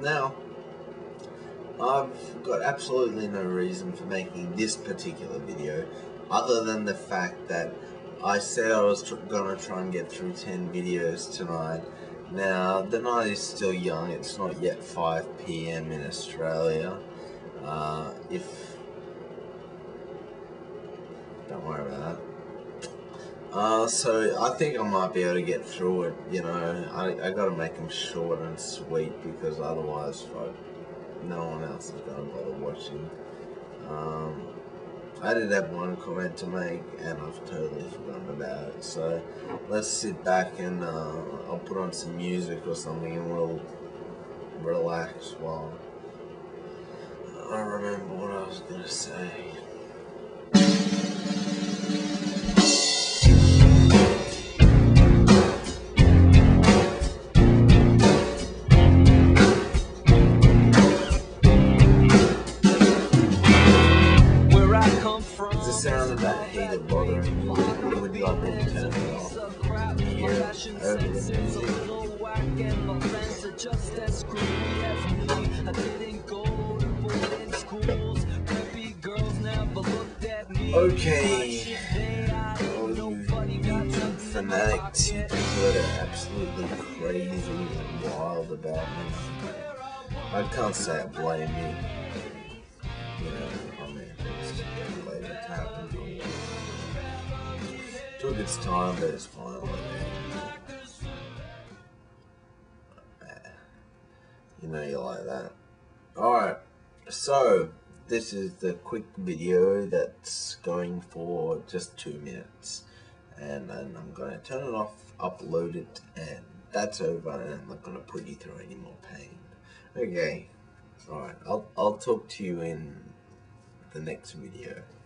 Now, I've got absolutely no reason for making this particular video other than the fact that I said I was gonna try and get through 10 videos tonight. Now, the night is still young, it's not yet 5 PM in Australia. Don't worry about that. So I think I might be able to get through it, you know. I gotta make them short and sweet because otherwise, no one else is gonna bother watching. I did have one comment to make and I've totally forgotten about it, so let's sit back and I'll put on some music or something and we'll relax while I remember what I was gonna say. Is the sound of that heater bothering you? Would you like me to turn it off? Hear over the music? Okay, all you YouTube fanatics, you people that are absolutely crazy and wild about me. I can't say I blame you. You know, I mean, it's later to happen. Took its time, but it's finally there. You know you like that. Alright, so this is the quick video that's going for just 2 minutes. And then I'm going to turn it off, upload it, and that's over, and I'm not going to put you through any more pain. Okay, alright, I'll talk to you in the next video.